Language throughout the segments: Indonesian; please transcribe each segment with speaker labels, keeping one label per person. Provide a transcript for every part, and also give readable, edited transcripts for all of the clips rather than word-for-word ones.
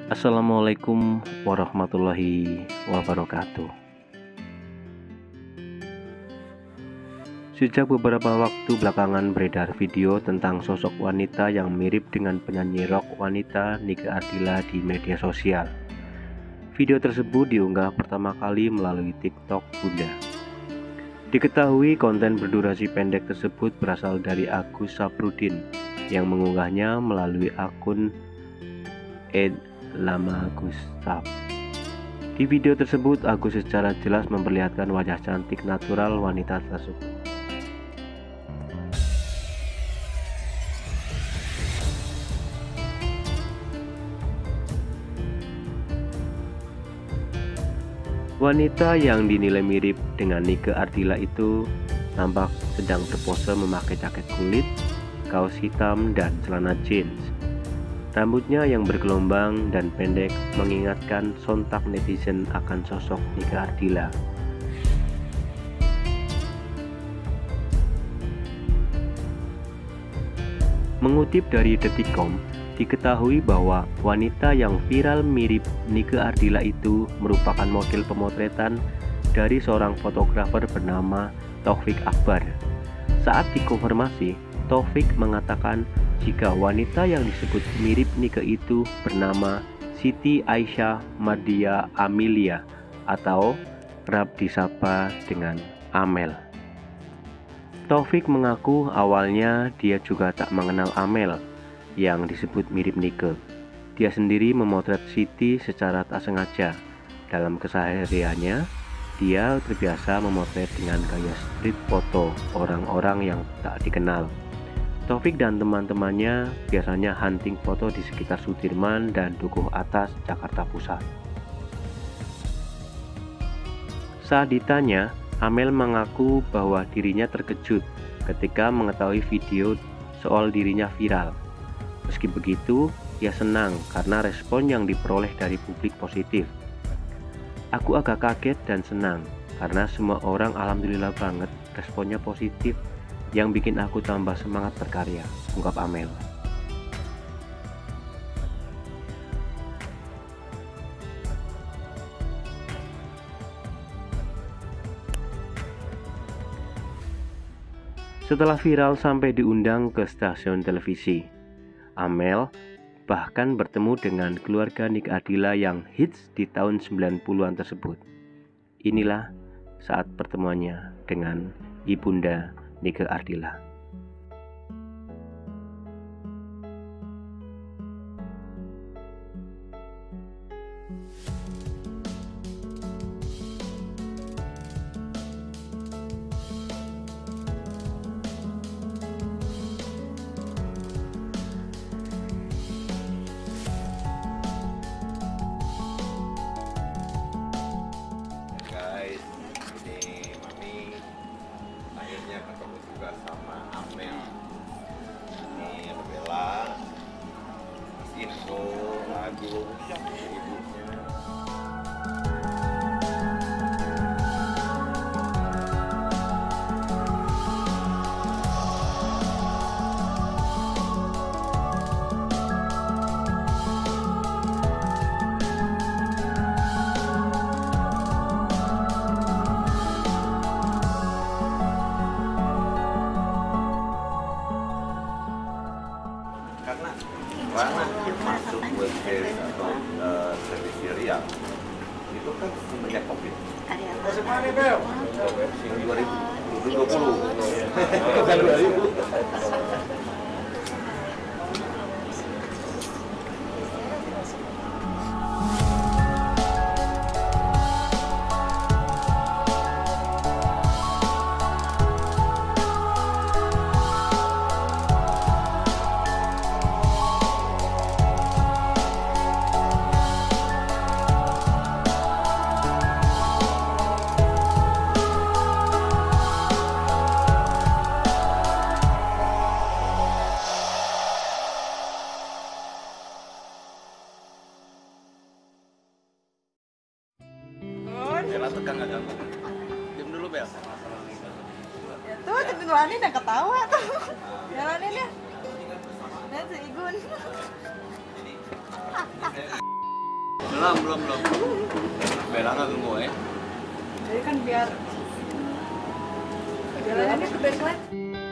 Speaker 1: Assalamualaikum warahmatullahi wabarakatuh. Sejak beberapa waktu belakangan beredar video tentang sosok wanita yang mirip dengan penyanyi rock wanita Nike Ardilla di media sosial. Video tersebut diunggah pertama kali melalui TikTok Bunda. Diketahui konten berdurasi pendek tersebut berasal dari Agus Saprudin yang mengunggahnya melalui akun @lamagustav. Di video tersebut, Agus secara jelas memperlihatkan wajah cantik natural wanita tersebut. Wanita yang dinilai mirip dengan Nike Ardilla itu nampak sedang berpose memakai jaket kulit, kaos hitam, dan celana jeans. Rambutnya yang bergelombang dan pendek mengingatkan sontak netizen akan sosok Nike Ardilla. Mengutip dari Detikcom, diketahui bahwa wanita yang viral mirip Nike Ardilla itu merupakan model pemotretan dari seorang fotografer bernama Taufik Akbar. Saat dikonfirmasi, Taufik mengatakan jika wanita yang disebut mirip Nike itu bernama Siti Aisyah Mardia Amelia atau kerap disapa dengan Amel. Taufik mengaku awalnya dia juga tak mengenal Amel yang disebut mirip Nike. Dia sendiri memotret Siti secara tak sengaja. Dalam kesehariannya, dia terbiasa memotret dengan gaya street foto orang-orang yang tak dikenal. Taufik dan teman-temannya biasanya hunting foto di sekitar Sudirman dan Dukuh Atas, Jakarta Pusat. Saat ditanya, Amel mengaku bahwa dirinya terkejut ketika mengetahui video soal dirinya viral. Meski begitu, ia senang karena respon yang diperoleh dari publik positif. Aku agak kaget dan senang karena semua orang alhamdulillah banget responnya positif yang bikin aku tambah semangat berkarya, ungkap Amel. Setelah viral sampai diundang ke stasiun televisi, Amel bahkan bertemu dengan keluarga Nike Ardilla yang hits di tahun 90-an tersebut. Inilah saat pertemuannya dengan ibunda Nike Ardilla.
Speaker 2: Ini Mami akhirnya ketemu juga sama Amel. Ini ada Bella, info lagu ibunya. Karena masuk web series atau televisi serial itu kan semenjak COVID. Yang 2020. Kan 2000. Bella tekan nggak gampang. Diam dulu Bel.
Speaker 3: Tuh, Lanin yang ketawa tuh. Ya Lanin ya. Dan si Igun.
Speaker 2: Belum. Bella nggak tunggu ya.
Speaker 3: Jadi kan biar jalanannya ke baseline.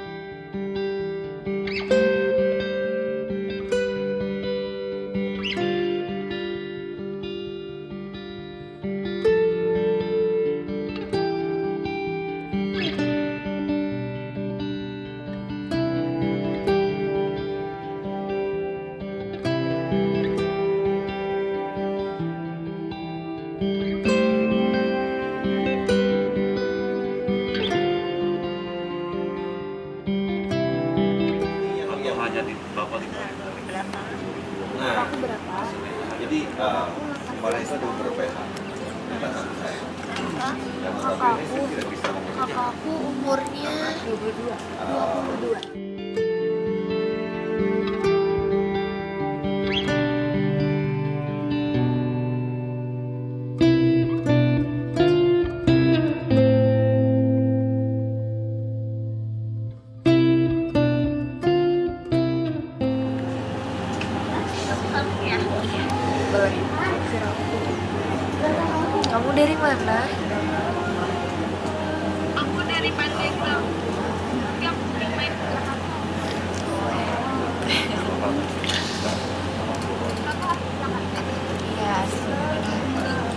Speaker 2: Hanya di Bapak di
Speaker 3: Berapa?
Speaker 2: Nah,
Speaker 3: Aku berapa?
Speaker 2: jadi kemarin itu ada beberapa hal. Saya. Yang satu ini saya tidak bisa mengurus.
Speaker 4: Kakakku umurnya
Speaker 3: 22.
Speaker 4: Kamu dari mana?
Speaker 5: Aku dari Pandeglang. Yang main ke Jakarta.
Speaker 4: Iya sih.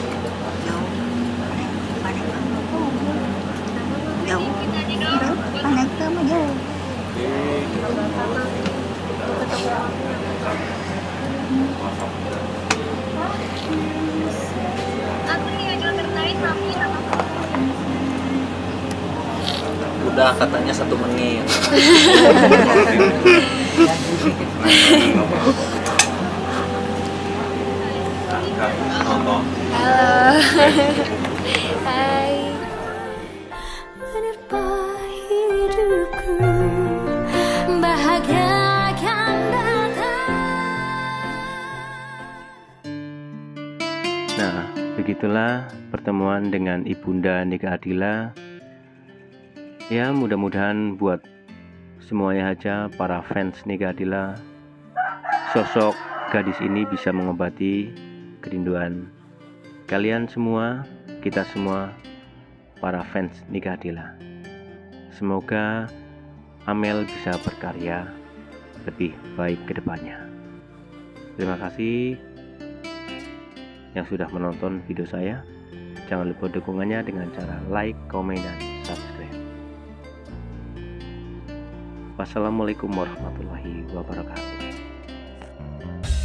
Speaker 5: Kita di dong. Aku nih aja tertarik tapi
Speaker 6: Udah katanya 1 menit.
Speaker 2: Nonton.
Speaker 4: Halo. Hai. Menerpa hidupku, bahagia akan datang.
Speaker 1: Nah, begitulah pertemuan dengan Ibunda Nika Ardila. Ya, mudah-mudahan buat semuanya aja para fans Nika Ardila, sosok gadis ini bisa mengobati kerinduan kalian semua, kita semua, para fans Nika Ardila. Semoga Amel bisa berkarya lebih baik ke depannya. Terima kasih yang sudah menonton video saya. Jangan lupa dukungannya dengan cara like, komen, dan subscribe. Wassalamualaikum warahmatullahi wabarakatuh.